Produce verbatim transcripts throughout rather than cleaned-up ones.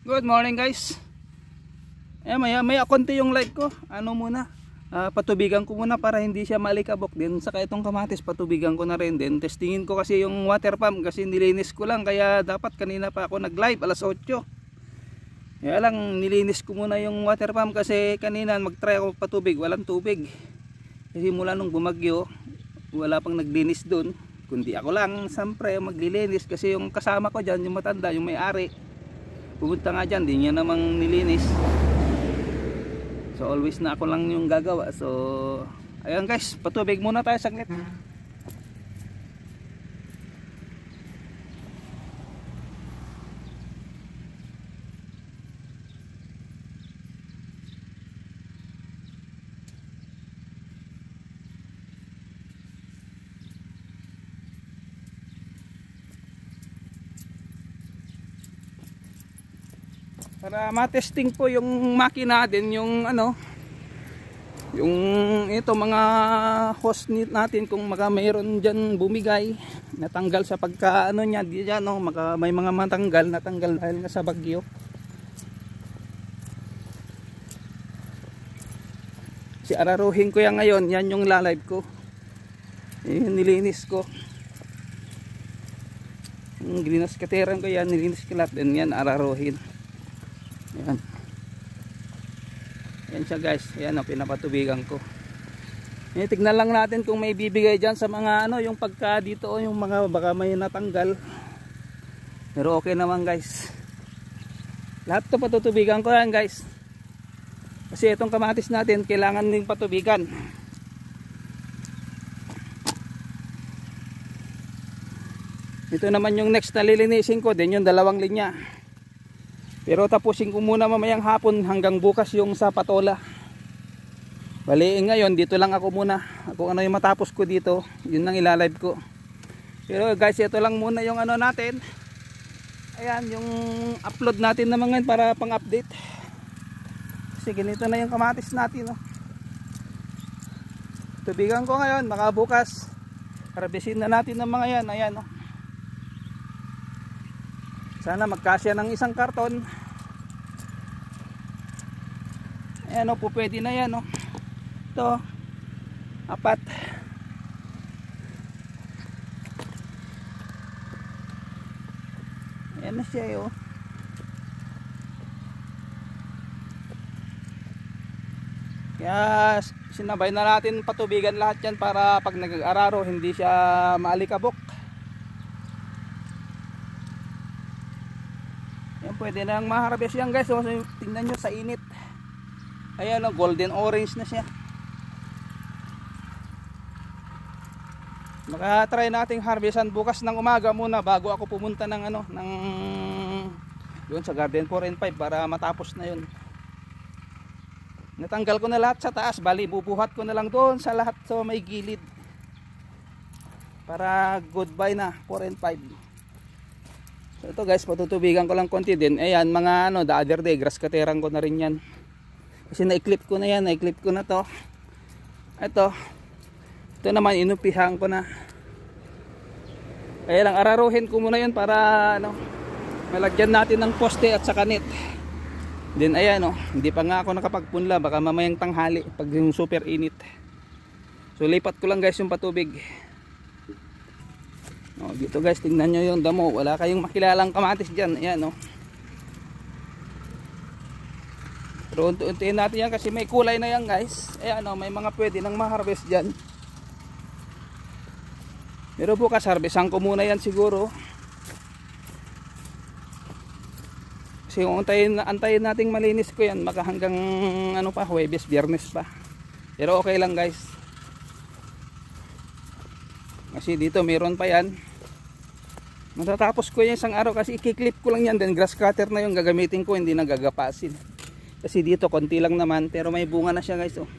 Good morning guys. Eh, maya maya konti yung live ko. Ano muna, uh, patubigan ko muna para hindi siya malikabok din. Saka itong kamatis patubigan ko na rin din. Testingin ko kasi yung water pump kasi nilinis ko lang. Kaya dapat kanina pa ako nag live alas otso. Kaya lang nilinis ko muna yung water pump kasi kanina mag try ako patubig, walang tubig. Kasi mula nung bumagyo wala pang naglinis dun, kundi ako lang siyempre maglilinis. Kasi yung kasama ko dyan, yung matanda, yung may-ari, pumunta nga dyan, di niya namang nilinis. So always na ako lang yung gagawa. So ayan guys, patubig muna tayo saglit. Para matesting po yung makina din, yung ano, yung ito mga hose natin, kung maka mayroon dyan bumigay, natanggal sa pagka ano nya, di dyan, no, maka may mga matanggal, natanggal dahil nga sa bagyo. Si araruhin ko yan ngayon, yan yung lalive ko, yung nilinis ko, yung grinas kateran ko yan, nilinis ko lahat, din yan araruhin. Ayan. Ayan siya guys. Ayan ang pinapatubigan ko. E, tignan lang natin kung may bibigay dyan sa mga ano, yung pagka dito, yung mga baka may natanggal. Pero okay naman guys. Lahat to patutubigan ko yan guys. Kasi itong kamatis natin kailangan din patubigan. Ito naman yung next na lilinisin ko din, yung dalawang linya. Pero tapusin ko muna mamayang hapon hanggang bukas yung sa patola. Bali ngayon dito lang ako muna. Kung ano yung matapos ko dito, yun lang ilalive ko. Pero guys, ito lang muna yung ano natin. Ayan yung upload natin na mga para pang update. Kasi ganito na yung kamatis natin, no? Tubigan ko ngayon, baka bukas harvestin na natin ng mga yan. Ayan, no? Sana magkasya ng isang karton. Ayan o, po pwede na yan o. Ito, apat. Ayan na siya o. Kaya sinabay na natin patubigan lahat yan para pag nag-araro hindi siya maalikabok. Yan, pwede na lang maharvest yan guys. So, tingnan nyo sa init. Ayan o, golden orange na siya. Maka-try nating harvestan bukas ng umaga muna bago ako pumunta ng ano, ng doon sa garden four and five para matapos na yun. Natanggal ko na lahat sa taas, bali bubuhat ko na lang doon sa lahat sa may gilid. Para goodbye na four and five. So ito guys, patutubigan ko lang konti din. Ayan, mga ano, the other day, grass kateran ko na rin yan. Kasi na-clip ko na yan, na-clip ko na to. Ito, ito naman, inupihan ko na. Kaya lang, araruhin ko muna yan para, ano, malagyan natin ng poste at saka net. Then ayan, oh, hindi pa nga ako nakapagpunla, baka mamayang tanghali, pag yung super init. So lipat ko lang guys yung patubig. Oh, dito guys, tingnan nyo yung damo. Wala kayong makilalang kamatis dyan. Ayan o. Oh. Pero unti-untiin natin yan kasi may kulay na yan guys. Ayan o, oh, may mga pwede nang ma-harvest dyan. Pero bukas harvestan ko muna yan siguro. Kasi kung antayin, antayin nating malinis ko yan, maka hanggang ano pa, Huwebes, Biyernes pa. Pero okay lang guys. Kasi dito mayroon pa yan. Matatapos ko yan isang araw kasi i-clip ko lang yan. Then grass cutter na yung gagamitin ko, hindi na gagapasin. Kasi dito konti lang naman, pero may bunga na siya guys. Oh.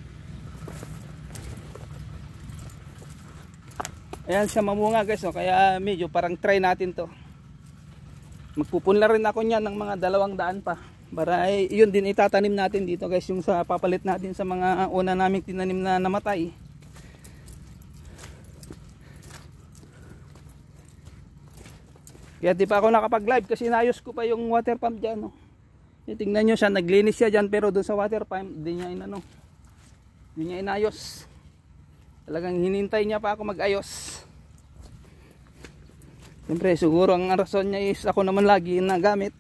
Ayan siya mamunga guys. Oh. Kaya medyo parang try natin to. Magpupunla rin ako niyan ng mga dalawang daan pa. Para eh, yun din itatanim natin dito guys. Yung sa papalit natin sa mga una naming tinanim na namatay. Kaya di pa ako nakapag live kasi inayos ko pa yung water pump dyan. No? E, tingnan nyo siya, naglinis siya dyan pero doon sa water pump di niya inano, di niya inayos. Talagang hinintay niya pa ako mag-ayos. Siyempre siguro ang rason niya is ako naman lagi nagamit.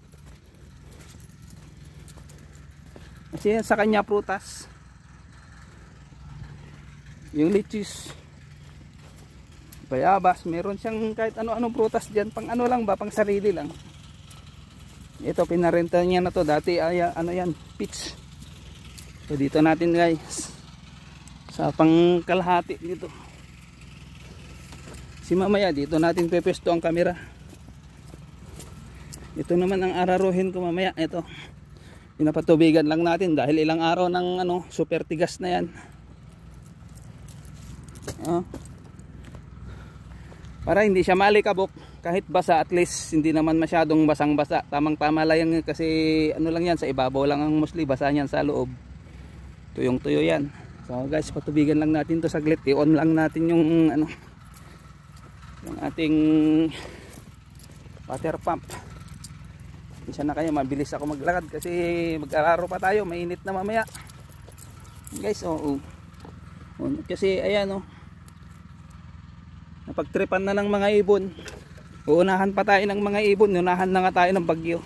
Kasi sa kanya prutas, yung lichis, bayabas, meron siyang kahit ano-anong prutas dyan, pang ano lang ba, pang sarili lang. Ito pinarenta niya na to dati, ay ano yan, peach. So dito natin guys sa pang kalahati dito. Si mamaya dito natin pepesto ang camera. Ito naman ang araruhin ko mamaya. Ito pinapatubigan lang natin dahil ilang araw ng ano, super tigas na yan. Oh. Para hindi siya malikabok kahit basa, at least hindi naman masyadong basang basa, tamang tama lang yan kasi ano lang yan, sa ibabaw lang ang mostly, basa yan sa loob, tuyong tuyo yan. So guys, patubigan lang natin to saglit, i-on lang natin yung ano, yung ating water pump. Isa na kayo, mabilis ako maglakad kasi mag-araro pa tayo, mainit na mamaya guys. Oh, oh. Oh, kasi ayan oh, napagtripan na ng mga ibon. Uunahan pa tayo ng mga ibon, unahan na nga tayo ng bagyo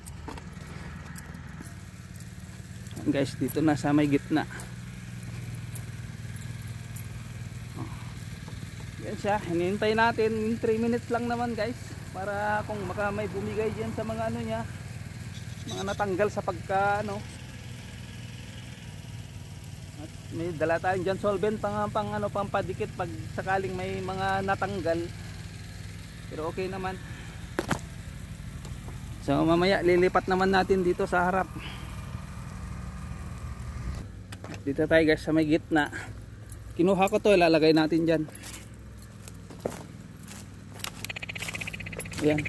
guys. Dito na sa may gitna. Oh. Yan siya, hinihintay natin three minutes lang naman guys, para kung maka may bumigay dyan sa mga ano niya, mga natanggal sa pagka ano. At may dala tayong dyan solvent pang, pang ano, pang padikit pag sakaling may mga natanggal, pero okay naman. So mamaya lilipat naman natin dito sa harap. Dito tayo guys sa may gitna. Kinuha ko to, ilalagay natin dyan. Ayan.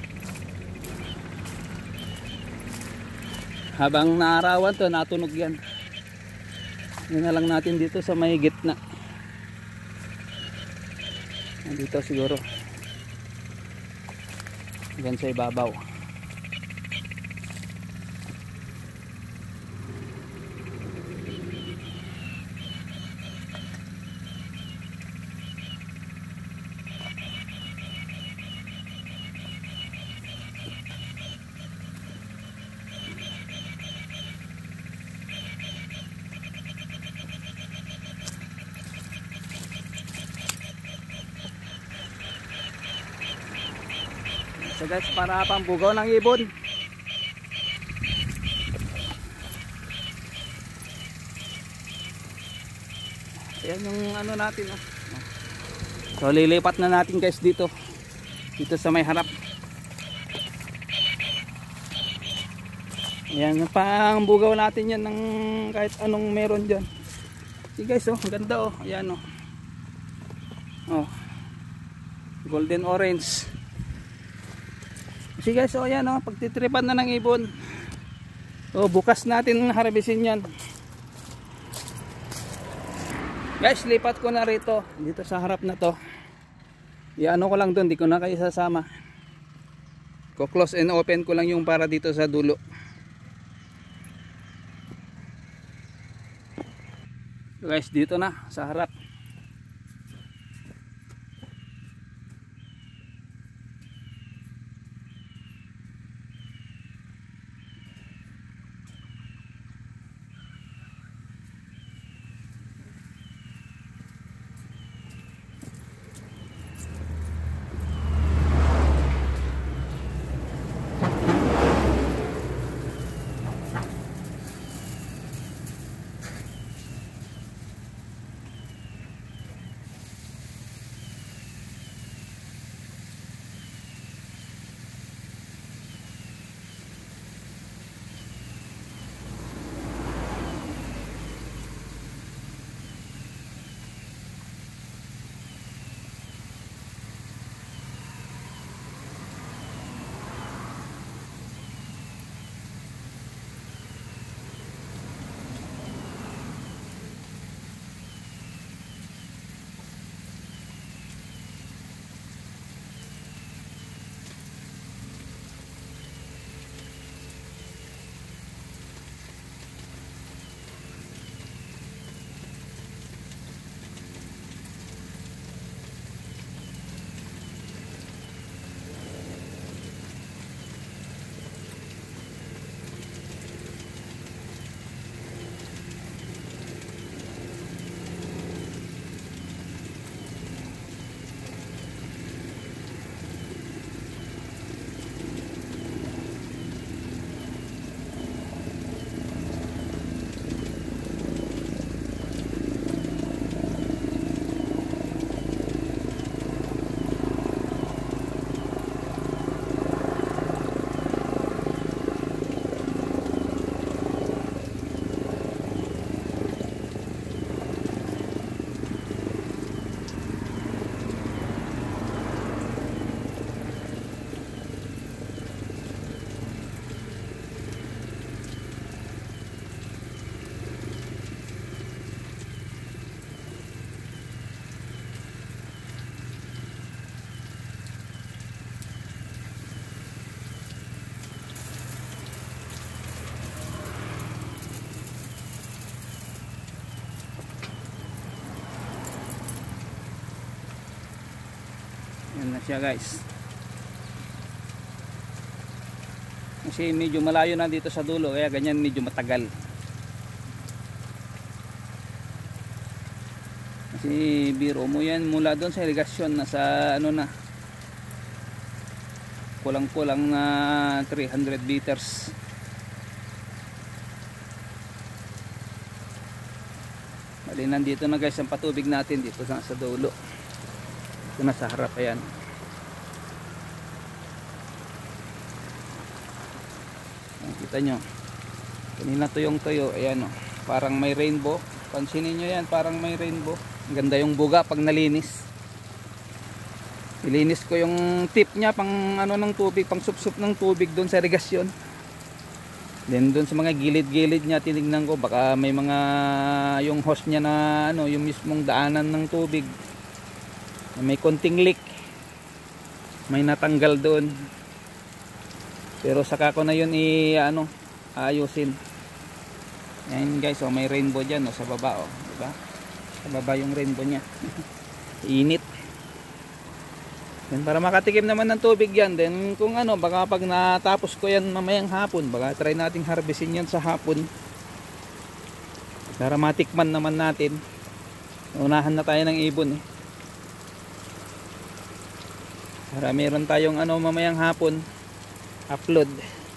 Habang naarawan to, natunog yan. Yan na lang natin dito sa may gitna. Dito siguro. Yan sa ibabaw. So guys, para pambugaw ng ibon. Ayan yung ano natin oh. So lilipat na natin guys dito. Dito sa may harap. Ayan, pang bugaw natin yan ng kahit anong meron dyan. See guys oh, ang ganda oh. Ayan oh. Oh. Golden orange. See guys, oh yan oh, pagtitripan na ng ibon. Oh, bukas natin harbisin yan. Guys, lipat ko na rito, dito sa harap na to. Iano ko lang doon, di ko na kayo sasama. Ko close and open ko lang yung para dito sa dulo. Guys, dito na sa harap. siya guys. Kasi medyo malayo na dito sa dulo, kaya ganyan medyo matagal. Kasi biro mo yan mula doon sa irigasyon na sa ano na kulang-kulang na three hundred liters. Bali nandito na guys ang patubig natin dito sa, sa dulo. Ito na sa harap, ayan. Kita nyo kanina tuyong tuyo, ayan o, parang may rainbow. Pansinin nyo yan, parang may rainbow. Ang ganda yung buga pag nalinis. Ilinis ko yung tip nya pang ano ng tubig, pang sup-sup ng tubig doon sa irigasyon. Then doon sa mga gilid-gilid nya tinignan ko, baka may mga yung hose nya na ano, yung mismong daanan ng tubig may konting leak, may natanggal doon. Pero saka ko na yun i ano, ayusin. Ayan guys, oh, may rainbow dyan oh, sa baba oh, diba? Sa baba yung rainbow nya. Init. Then para makatikim naman ng tubig yan, then kung ano, baka pag natapos ko yan mamayang hapon, baka try nating harvestin yan sa hapon. Para matikman naman natin. Unahan na tayo ng ibon eh. Para meron tayong ano mamayang hapon upload.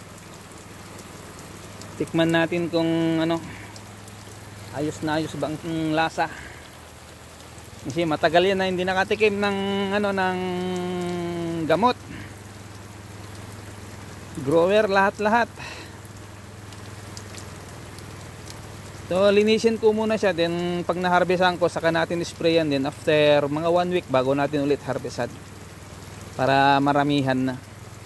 Tikman natin kung ano, ayos na ayos ba ang lasa. Kasi matagal yan na hindi nakatikim ng ano ng gamot. Grower lahat-lahat. So linisin ko muna siya, then pag na-harvestan ko saka natin sprayan din after mga one week bago natin ulit harvestan. Para maramihan na.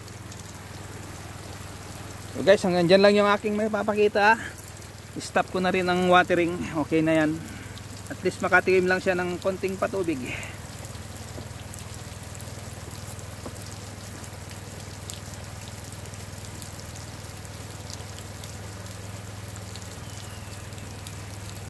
So guys, hanggang dyan lang yung aking may papakita. Stop ko na rin ang watering. Okay na yan. At least makatikim lang siya ng konting patubig.